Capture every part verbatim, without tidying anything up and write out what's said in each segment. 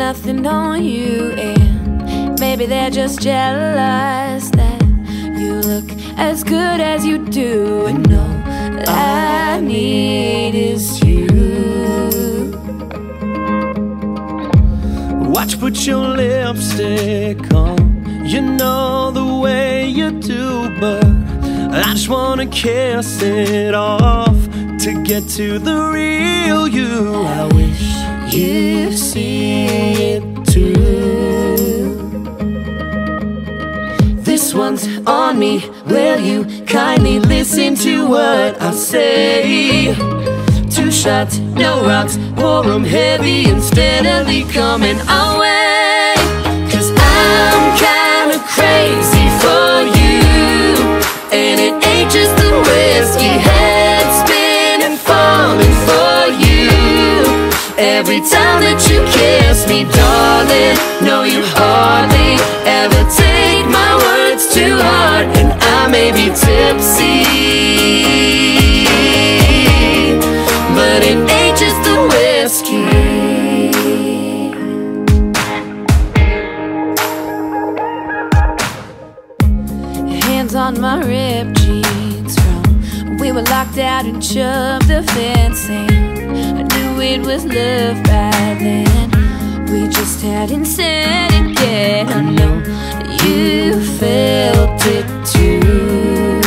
nothing on you, and maybe they're just jealous that you look as good as you do, and all that I need is you. Watch, put your lipstick on, you know the way you do, but I just wanna kiss it off to get to the real you. I wish you see it too. This one's on me, will you kindly listen to what I say? Two shots, no rocks, pour 'em heavy and steadily coming our way. Cause I'm kinda crazy for you, and it ain't just the whiskey, head spinning, falling for you. Every time that you kiss me, darling, no, you hardly ever take my words to heart. And I may be tipsy, but it ain't just the whiskey. Hands on my ripped jeans from we were locked out and shoved the fencing. I knew it was love by then, we just hadn't said it yet. I know that you felt it too.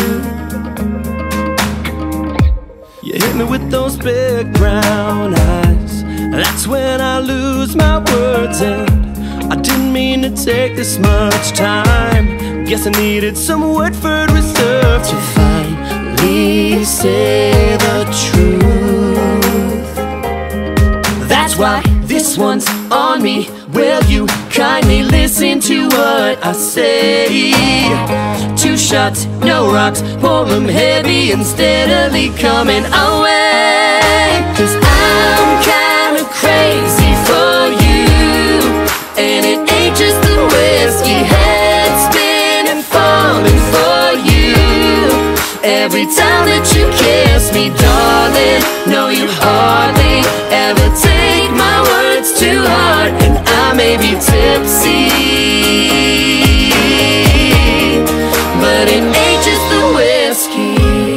You hit me with those big brown eyes, that's when I lose my words, and I didn't mean to take this much time. Guess I needed some Woodford Reserve to finally say the truth. That's why this one's on me, will you kindly listen to what I say? Two shots, no rocks, pour 'em heavy and steadily coming our way. Cause I'm kinda crazy for you, and it ain't just the whiskey, head spinning, falling for you. Every time that you kiss me, darling, no, you hardly ever take my words to heart. And I may be tipsy, but it ain't just the whiskey.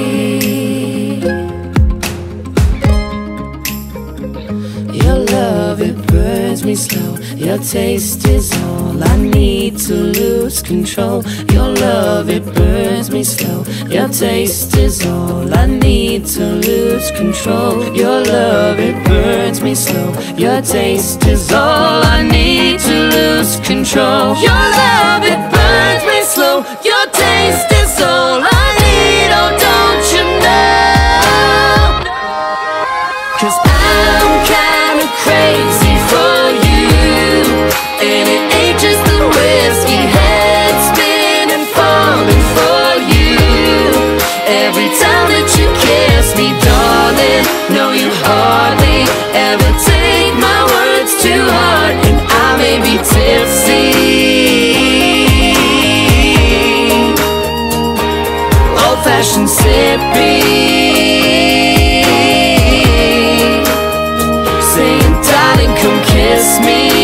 Your love, it burns me slow, your taste is all I need to lose control. Your love, it burns me slow, your taste is all I need to lose control. Your love, it burns me slow, your taste is all I need to lose control. Your love, it burns me slow, your taste is all I need, oh don't you know? Cause I'm kinda crazy for you, and it ain't just the whiskey, head spinning, falling for you. Every time that you kiss me, darling, no, you hardly ever take my words to heart. And I may be tipsy, old-fashioned sippy, saying, darling, come kiss me.